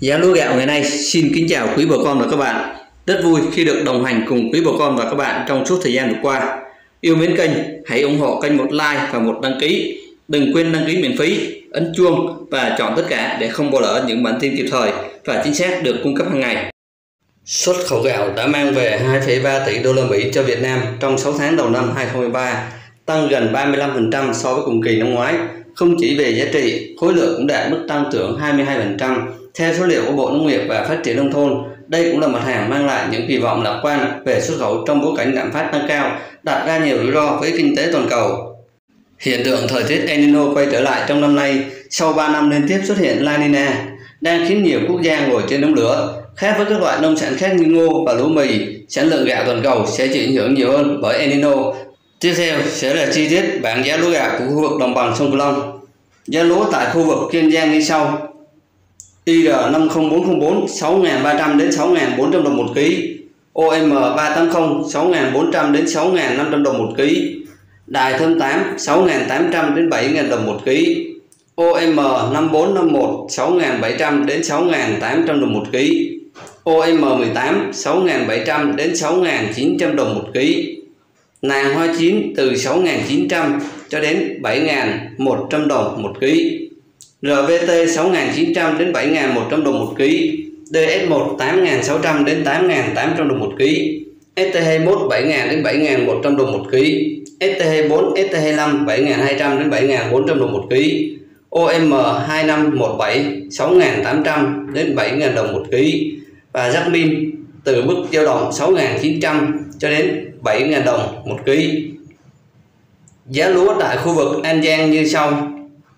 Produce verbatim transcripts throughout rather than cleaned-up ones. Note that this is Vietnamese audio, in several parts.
Giá lúa gạo ngày nay. Xin kính chào quý bà con và các bạn. Rất vui khi được đồng hành cùng quý bà con và các bạn trong suốt thời gian vừa qua. Yêu mến kênh, hãy ủng hộ kênh một like và một đăng ký. Đừng quên đăng ký miễn phí, ấn chuông và chọn tất cả để không bỏ lỡ những bản tin kịp thời và chính xác được cung cấp hàng ngày. Xuất khẩu gạo đã mang về hai phẩy ba tỷ đô la Mỹ cho Việt Nam trong sáu tháng đầu năm hai không hai ba, tăng gần ba mươi lăm phần trăm so với cùng kỳ năm ngoái. Không chỉ về giá trị, khối lượng cũng đạt mức tăng trưởng hai mươi hai phần trăm. Theo số liệu của Bộ Nông nghiệp và Phát triển Nông thôn, đây cũng là mặt hàng mang lại những kỳ vọng lạc quan về xuất khẩu trong bối cảnh lạm phát tăng cao, đặt ra nhiều rủi ro với kinh tế toàn cầu. Hiện tượng thời tiết El Nino quay trở lại trong năm nay sau ba năm liên tiếp xuất hiện La Nina, đang khiến nhiều quốc gia ngồi trên đống lửa. Khác với các loại nông sản khác như ngô và lúa mì, sản lượng gạo toàn cầu sẽ chịu ảnh hưởng nhiều hơn bởi El Nino. Tiếp theo sẽ là chi tiết bảng giá lúa gạo của khu vực đồng bằng sông Cửu Long. Giá lúa tại khu vực Kiên Giang như sau: I R năm không bốn không bốn sáu nghìn ba trăm đến sáu nghìn bốn trăm đồng một ký, O M ba tám không sáu nghìn bốn trăm đến sáu nghìn năm trăm đồng một ký, Đài Thơm tám sáu nghìn tám trăm đến bảy nghìn đồng một ký, O M năm bốn năm một sáu nghìn bảy trăm đến sáu nghìn tám trăm đồng một ký, O M mười tám sáu nghìn bảy trăm đến sáu nghìn chín trăm đồng một ký. Nàng hoa chín từ sáu nghìn chín trăm cho đến bảy nghìn một trăm đồng một ký. R V T sáu nghìn chín trăm đến bảy nghìn một trăm đồng một ký, D S một tám nghìn sáu trăm đến tám nghìn tám trăm đồng một ký, S T hai mươi mốt bảy nghìn đến bảy nghìn một trăm đồng một ký, S T hai mươi bốn, S T hai mươi lăm bảy nghìn hai trăm đến bảy nghìn bốn trăm đồng một ký, O M hai năm một bảy sáu nghìn tám trăm đến bảy nghìn đồng một ký và Jasmine từ mức dao động sáu nghìn chín trăm cho đến bảy nghìn đồng một ký. Giá lúa tại khu vực An Giang như sau: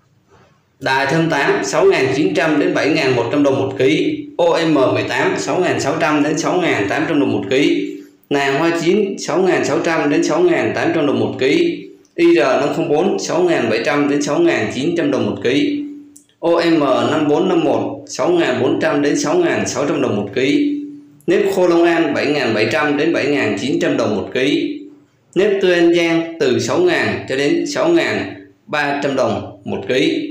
Đài Thơm tám sáu nghìn chín trăm đến bảy nghìn một trăm đồng một ký, O M mười tám sáu nghìn sáu trăm đến sáu nghìn tám trăm đồng một ký, nàng hoa chín sáu nghìn sáu trăm đến sáu nghìn tám trăm đồng một ký, I R năm không bốn sáu nghìn bảy trăm đến sáu nghìn chín trăm đồng một ký, O M năm bốn năm một sáu nghìn bốn trăm đến sáu nghìn sáu trăm đồng một ký, nếp khô Long An bảy nghìn bảy trăm đến bảy nghìn chín trăm đồng một ký, nếp tươi An Giang từ sáu nghìn cho đến sáu nghìn ba trăm đồng một ký,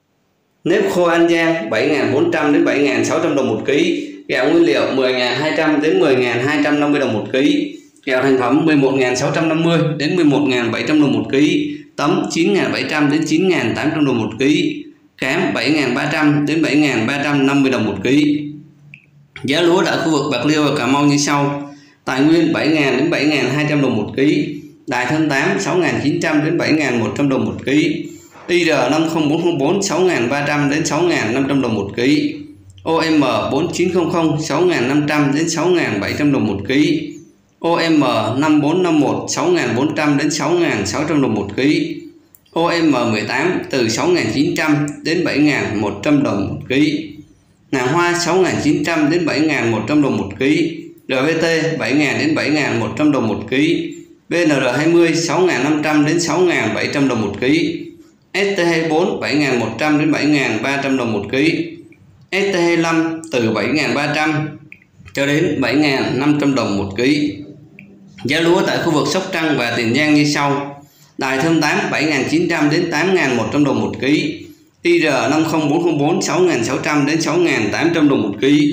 nếp khô An Giang bảy nghìn bốn trăm đến bảy nghìn sáu trăm đồng một ký, gạo nguyên liệu mười nghìn hai trăm đến mười nghìn hai trăm năm mươi đồng một ký, gạo thành phẩm mười một nghìn sáu trăm năm mươi đến mười một nghìn bảy trăm đồng một ký, tấm chín nghìn bảy trăm đến chín nghìn tám trăm đồng một ký, cám bảy nghìn ba trăm đến bảy nghìn ba trăm năm mươi đồng một ký. Giá lúa tại khu vực Bạc Liêu và Cà Mau như sau: Tài Nguyên bảy nghìn đến bảy nghìn hai trăm đồng một ký, Đài Thơm tám sáu nghìn chín trăm đến bảy nghìn một trăm đồng một ký, I R năm không bốn không bốn sáu nghìn ba trăm đến sáu nghìn năm trăm đồng một ký, O M bốn chín không không sáu nghìn năm trăm đến sáu nghìn bảy trăm đồng một ký, O M năm bốn năm một sáu nghìn bốn trăm đến sáu nghìn sáu trăm đồng một ký, O M mười tám từ sáu nghìn chín trăm đến bảy nghìn một trăm đồng một ký, nàng hoa sáu nghìn chín trăm đến bảy nghìn một trăm đồng một ký, R V T bảy nghìn đến bảy nghìn một trăm đồng một ký, B N R hai mươi sáu nghìn năm trăm đến sáu nghìn bảy trăm đồng một ký, S T hai mươi bốn bảy nghìn một trăm đến bảy nghìn ba trăm đồng một ký, S T hai mươi lăm từ bảy nghìn ba trăm cho đến bảy nghìn năm trăm đồng một ký. Giá lúa tại khu vực Sóc Trăng và Tiền Giang như sau: Đài Thơm tám bảy nghìn chín trăm đến tám nghìn một trăm đồng một ký, I R năm không bốn không bốn sáu nghìn sáu trăm đến sáu nghìn tám trăm đồng một ký,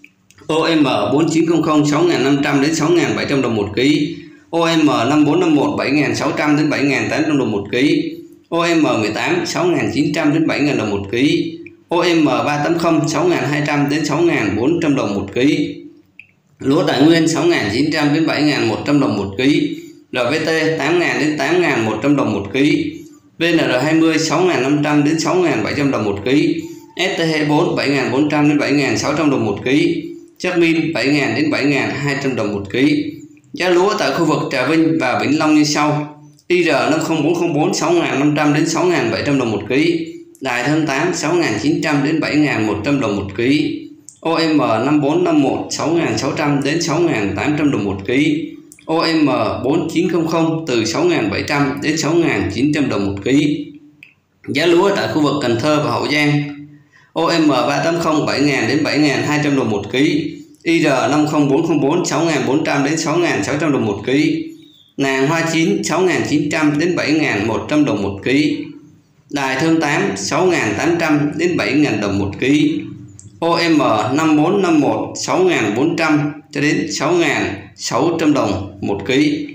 O M bốn chín không không sáu nghìn năm trăm đến sáu nghìn bảy trăm đồng một ký, O M năm bốn năm một bảy nghìn sáu trăm đến bảy nghìn tám trăm đồng một ký, O M mười tám sáu nghìn chín trăm đến bảy nghìn đồng một ký, O M ba tám không sáu nghìn hai trăm đến sáu nghìn bốn trăm đồng một ký. Lúa Tài Nguyên sáu nghìn chín trăm đến bảy nghìn một trăm đồng một ký, R V T tám nghìn đến tám nghìn một trăm đồng một ký, V N R hai mươi sáu nghìn năm trăm đến sáu nghìn bảy trăm đồng một ký, S T hai mươi bốn bảy nghìn bốn trăm đến bảy nghìn sáu trăm đồng một ký, Jasmine bảy nghìn đến bảy nghìn hai trăm đồng một ký. Giá lúa tại khu vực Trà Vinh và Vĩnh Long như sau: I R năm không bốn không bốn sáu nghìn năm trăm đến sáu nghìn bảy trăm đồng một ký, Đài Thơm tám sáu nghìn chín trăm đến bảy nghìn một trăm đồng một ký, O M năm bốn năm một sáu nghìn sáu trăm đến sáu nghìn tám trăm đồng một ký, O M bốn chín không không từ sáu nghìn bảy trăm đến sáu nghìn chín trăm đồng một ký. Giá lúa tại khu vực Cần Thơ và Hậu Giang: O M ba tám không bảy nghìn đến bảy nghìn hai trăm đồng một ký, I R năm không bốn không bốn sáu nghìn bốn trăm đến sáu nghìn sáu trăm đồng một ký, nàng hoa chín sáu nghìn chín trăm đến bảy nghìn một trăm đồng một ký, Đài Thơm tám sáu nghìn tám trăm đến bảy nghìn đồng một ký, O M năm bốn năm một sáu nghìn bốn trăm cho đến sáu nghìn sáu trăm đồng một ký.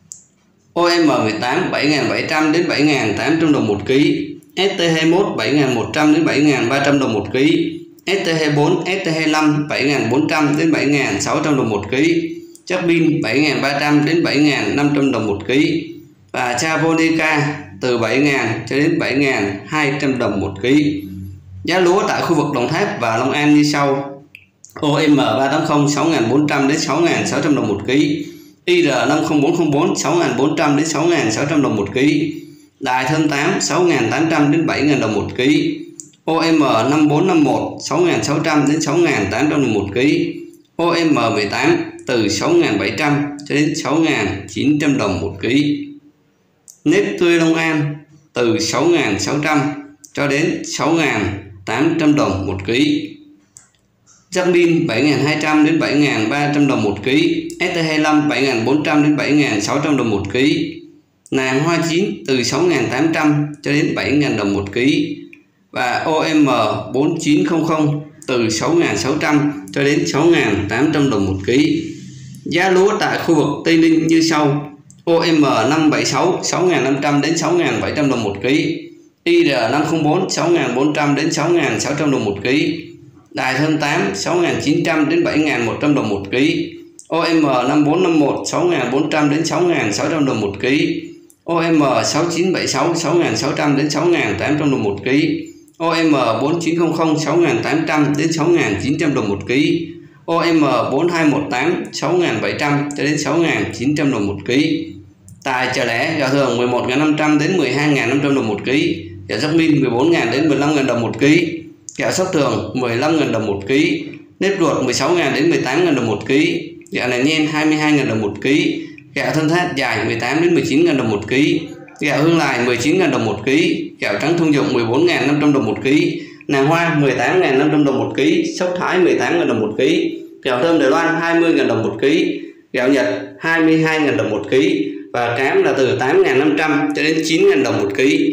O M mười tám bảy nghìn bảy trăm đến bảy nghìn tám trăm đồng một ký. S T hai mươi mốt bảy nghìn một trăm đến bảy nghìn ba trăm đồng một ký. S T hai mươi bốn, S T hai mươi lăm bảy nghìn bốn trăm đến bảy nghìn sáu trăm đồng một ký. Chắc pin bảy nghìn ba trăm đến bảy nghìn năm trăm đồng một ký. Và Japonica từ bảy nghìn cho đến bảy nghìn hai trăm đồng một ký. Giá lúa tại khu vực Đồng Tháp và Long An như sau. O M ba tám không sáu nghìn bốn trăm đến sáu nghìn sáu trăm đồng một ký. I R năm không bốn không bốn sáu nghìn bốn trăm đến sáu nghìn sáu trăm đồng một ký. Đài Thơm tám sáu nghìn tám trăm đến bảy nghìn đồng một ký. O M năm bốn năm một sáu nghìn sáu trăm đến sáu nghìn tám trăm đồng một ký. O M mười tám từ sáu nghìn bảy trăm cho đến sáu nghìn chín trăm đồng một ký. Nếp tươi Long An từ sáu nghìn sáu trăm cho đến sáu nghìn tám trăm đồng một ký. Giác pin bảy nghìn hai trăm đến bảy nghìn ba trăm đồng một ký. S T hai mươi lăm bảy nghìn bốn trăm đến bảy nghìn sáu trăm đồng một ký. Nàng hoa chín từ sáu nghìn tám trăm cho đến bảy nghìn đồng một ký. Và O M bốn chín không không từ sáu nghìn sáu trăm cho đến sáu nghìn tám trăm đồng một ký. Giá lúa tại khu vực Tây Ninh như sau. O M năm bảy sáu sáu nghìn năm trăm đến sáu nghìn bảy trăm đồng một ký. I R năm không bốn sáu nghìn bốn trăm đến sáu nghìn sáu trăm đồng một ký. Đài Thơm tám sáu nghìn chín trăm đến bảy nghìn một trăm đồng một ký. O M năm bốn năm một sáu nghìn bốn trăm đến sáu nghìn sáu trăm đồng một ký. O M sáu chín bảy sáu sáu nghìn sáu trăm đến sáu nghìn tám trăm đồng một ký. O M bốn chín không không sáu nghìn tám trăm đến sáu nghìn chín trăm đồng một ký. O M bốn hai một tám sáu nghìn bảy trăm cho đến sáu nghìn chín trăm đồng một ký. Tại chợ lẻ, gạo thường mười một nghìn năm trăm đến mười hai nghìn năm trăm đồng một ký. Gạo giác min mười bốn nghìn đến mười lăm nghìn đồng một ký. Gạo sóc thường mười lăm nghìn đồng một ký. Nếp ruột mười sáu nghìn đến mười tám nghìn đồng một ký. Gạo này nhen hai mươi hai nghìn đồng một ký. Gạo thân thát dài mười tám đến mười chín nghìn đồng một ký. Gạo hương lài mười chín nghìn đồng một ký. Gạo trắng thông dụng mười bốn nghìn năm trăm đồng một ký. Nàng hoa mười tám nghìn năm trăm đồng một ký. Sóc Thái mười tám nghìn đồng một ký. Gạo thơm Đài Loan hai mươi nghìn đồng một ký. Gạo Nhật hai mươi hai nghìn đồng một ký. Và cám là từ tám nghìn năm trăm cho đến chín nghìn đồng một ký.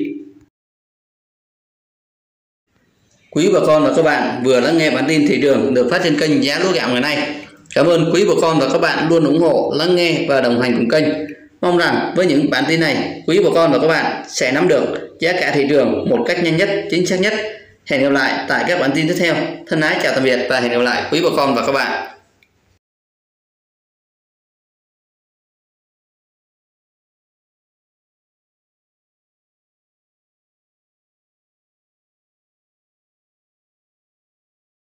Quý bà con và các bạn vừa lắng nghe bản tin thị trường được phát trên kênh Giá Lúa Gạo ngày nay. Cảm ơn quý bà con và các bạn luôn ủng hộ, lắng nghe và đồng hành cùng kênh. Mong rằng với những bản tin này, quý bà con và các bạn sẽ nắm được giá cả thị trường một cách nhanh nhất, chính xác nhất. Hẹn gặp lại tại các bản tin tiếp theo. Thân ái chào tạm biệt và hẹn gặp lại quý bà con và các bạn.